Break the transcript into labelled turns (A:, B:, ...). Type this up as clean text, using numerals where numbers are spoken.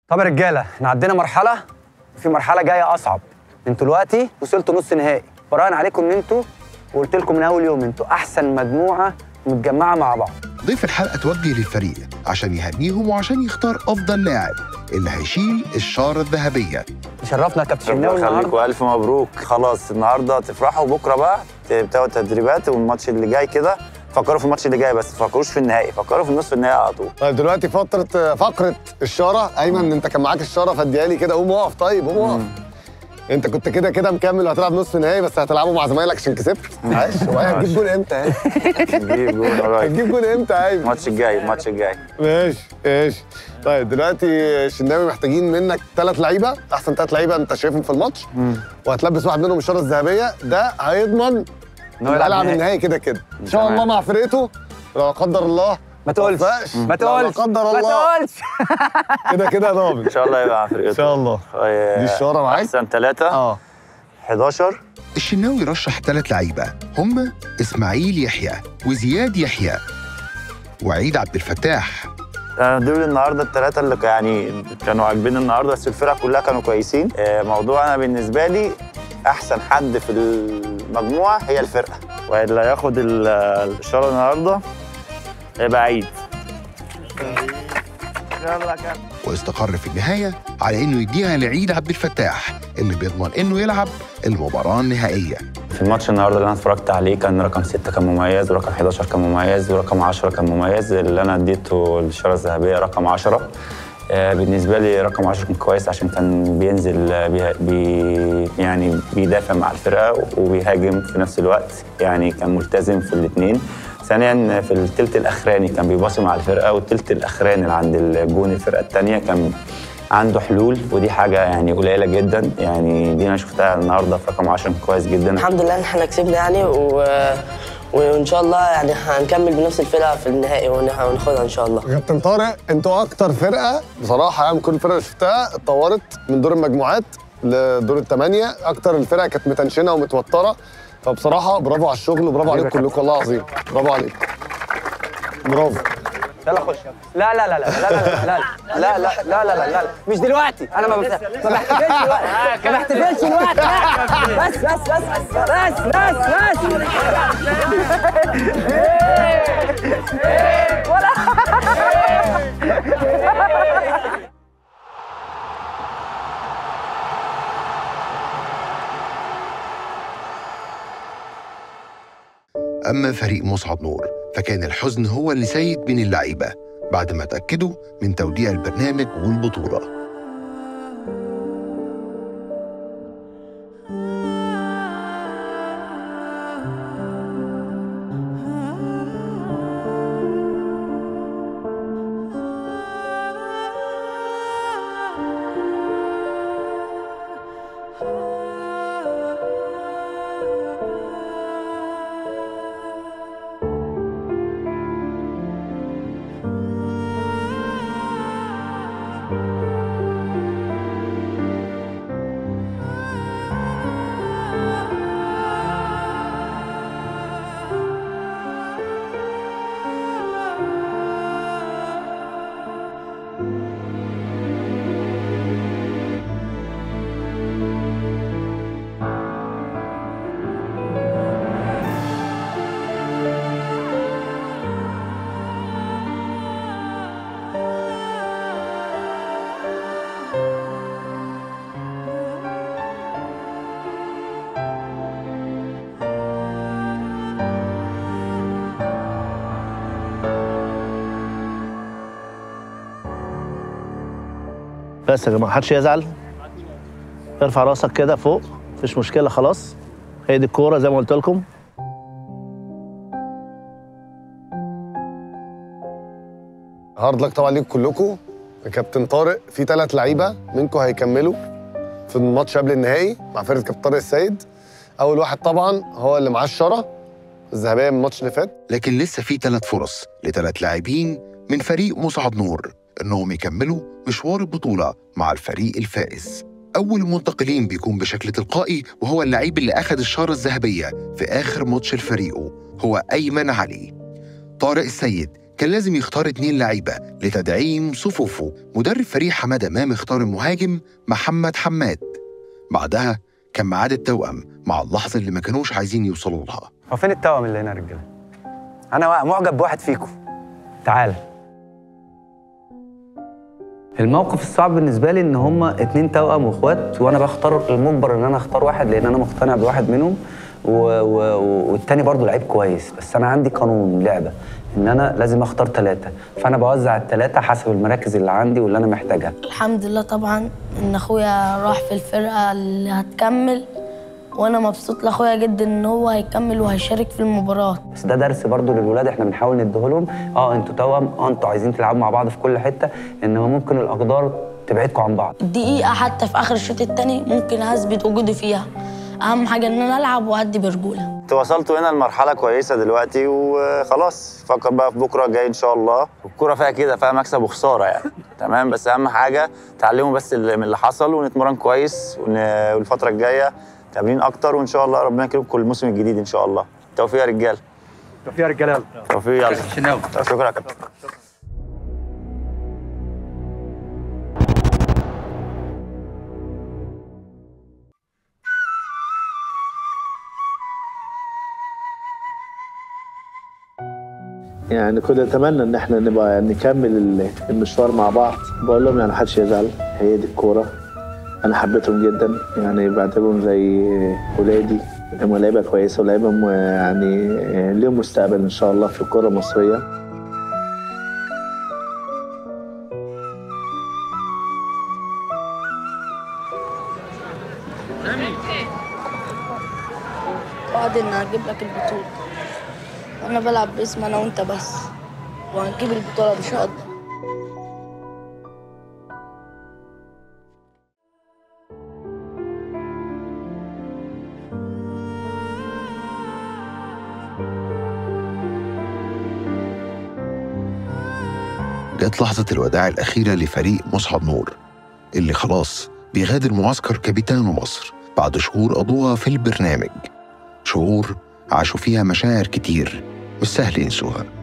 A: طب يا رجاله، احنا عدينا مرحله وفي مرحله جايه اصعب. انتوا دلوقتي وصلتوا نص نهائي، براهن عليكم ان انتوا، وقلت لكم من اول يوم انتوا احسن مجموعه متجمعه مع بعض.
B: ضيف الحلقه توجه للفريق عشان يهنيهم وعشان يختار افضل لاعب اللي هيشيل الشاره الذهبيه.
A: شرفنا يا كابتن شناوي النهارده.
C: خليكم الف مبروك. خلاص النهارده تفرحوا، بكره بقى تبداوا التدريبات والماتش اللي جاي كده. فكروا في الماتش اللي جاي بس، ما تفكروش في النهائي، فكروا في النصف النهائي على طول.
D: طيب دلوقتي فقره الشاره. ايمن انت كان معاك الشاره فاديها لي كده. قوم اقف. طيب قوم اقف. انت كنت كده مكمل وهتلعب نص نهائي، بس هتلعبوا مع زمايلك عشان كسبت. معلش. هو هتجيب جول امتى يعني؟
C: هتجيب جول قريب.
D: هتجيب جول امتى يا ايمن؟
C: الماتش الجاي، الماتش الجاي.
D: ماشي. طيب دلوقتي شناوي محتاجين منك 3 لعيبه، احسن 3 لعيبه انت شايفهم في الماتش، وهتلبس واحد منهم الشاره الذهبيه. ده هيضمن انه يلعب النهائي كده ان شاء الله مع فرقته. لا قدر الله
A: ما تقولش
D: لا قدر الله
A: ما تقولش
D: كده ضامن.
C: ان شاء الله يبقى مع فرقته
D: ان شاء الله. دي الشاره معاك.
C: احسن 3 11.
B: الشناوي رشح 3 لعيبه هم اسماعيل يحيى وزياد يحيى وعيد عبد الفتاح.
C: دول النهارده ال3 اللي يعني كانوا عاجبين النهارده، بس الفرقه كلها كانوا كويسين. موضوع انا بالنسبه لي احسن حد في المجموعه هي الفرقه، واللي هياخد الشاره النهارده هيبقى عيد.
B: واستقر في النهايه على انه يديها لعيد عبد الفتاح اللي بيضمن انه يلعب المباراه النهائيه.
C: في الماتش النهارده اللي انا اتفرجت عليه كان رقم 6 كان مميز، ورقم 11 كان مميز، ورقم 10 كان مميز. اللي انا اديته للشاره الذهبيه رقم 10. بالنسبه لي رقم 10 كان كويس عشان كان بينزل يعني بيدافع مع الفرقه وبيهاجم في نفس الوقت، يعني كان ملتزم في الاثنين. ثانيا في الثلث الاخراني كان بيباصي مع الفرقه، والثلث الاخراني اللي عند الجون الفرقه الثانيه كان عنده حلول، ودي حاجه يعني قليله جدا. يعني دي انا شفتها النهارده في رقم 10 كويس جدا.
E: الحمد لله ان احنا كسبنا يعني وان شاء الله يعني هنكمل بنفس الفرقه في النهائي وناخدها ان شاء الله.
D: كابتن طارق، انتوا اكتر فرقه بصراحه يعني كل الفرق اللي شفتها اتطورت من دور المجموعات لدور ال8. اكتر الفرق كانت متنشنه ومتوتره، فبصراحه برافو على الشغل وبرافو عليكم كلكم. والله العظيم برافو عليكم. برافو.
A: يلا خش. لا لا لا لا لا لا لا لا لا لا لا لا لا مش دلوقتي. انا ما بحتفلش دلوقتي. ما بحتفلش دلوقتي. بس بس بس بس بس بس
B: أما فريق مصعد نور فكان الحزن هو اللي سيد بين اللعيبة بعد ما تأكدوا من توديع البرنامج والبطولة.
F: بس يا جماعه محدش يزعل، ارفع راسك كده فوق، مفيش مشكله خلاص. هي دي الكوره زي ما قلت لكم.
D: هارد لك طبعا ليكم كلكم. يا كابتن طارق، في 3 لعيبه منكم هيكملوا في الماتش قبل النهائي مع فرقه كابتن طارق السيد. اول واحد طبعا هو اللي معاه الشاره الذهبيه من الماتش اللي فات.
B: لكن لسه في 3 فرص ل3 لاعبين من فريق مصعد نور انهم يكملوا مشوار البطوله مع الفريق الفائز. اول المنتقلين بيكون بشكل تلقائي وهو اللعيب اللي اخذ الشاره الذهبيه في اخر ماتش لفريقه، هو ايمن علي. طارق السيد كان لازم يختار 2 لعيبة لتدعيم صفوفه. مدرب فريق حماد أمام اختار المهاجم محمد حماد. بعدها كان ميعاد التوأم مع اللحظة اللي ما كانوش عايزين يوصلوا لها.
A: هو فين التوأم اللي هنا يا رجاله؟ أنا معجب بواحد فيكم. تعالى. الموقف الصعب بالنسبة لي إن هما 2 توأم واخوات، وأنا بختار المجبر إن أنا أختار واحد لأن أنا مقتنع بواحد منهم، والتاني برضه لعيب كويس، بس أنا عندي قانون لعبة إن أنا لازم أختار 3، فأنا بوزع ال3 حسب المراكز اللي عندي واللي أنا محتاجها.
G: الحمد لله طبعا إن أخويا راح في الفرقة اللي هتكمل، وانا مبسوط لاخويا جدا ان هو هيكمل وهيشارك في المباراه.
A: بس ده درس برضو للولاد احنا بنحاول نديهولهم. انتوا توأم، انتوا عايزين تلعبوا مع بعض في كل حته، انما ممكن الاقدار تبعدكم عن بعض.
G: الدقيقه حتى في اخر الشوط الثاني ممكن اثبت وجودي فيها، اهم حاجه ان انا العب وادي برجوله.
C: انتوا وصلتوا هنا لمرحله كويسه دلوقتي وخلاص، فكر بقى في بكره جاي ان شاء الله. الكوره فيها كده، فيها مكسب وخساره يعني. تمام، بس اهم حاجه تعلموا بس من اللي حصل ونتمرن كويس، والفتره الجايه تمرين اكتر، وان شاء الله ربنا يكرمكم الموسم الجديد ان شاء الله. توفيق يا رجاله.
A: توفيق يا رجاله.
C: توفيق يلا. شكرا يا كابتن.
F: يعني كنت اتمنى ان احنا نبقى نكمل المشوار مع بعض. بقول لهم يعني محدش يزعل، هي دي الكوره. انا حبيتهم جدا، يعني بعتبرهم زي ولادي. هم لعيبه كويسه ولعيبه يعني ليهم مستقبل ان شاء الله في الكره المصريه.
G: وعد ان هجيب لك البطوله، وانا بلعب باسم انا وانت بس، وهنجيب البطوله ان شاء الله.
B: جت لحظة الوداع الأخيرة لفريق مصعد نور اللي خلاص بيغادر معسكر كابيتانو مصر بعد شهور قضوها في البرنامج، شهور عاشوا فيها مشاعر كتير مش سهل ينسوها.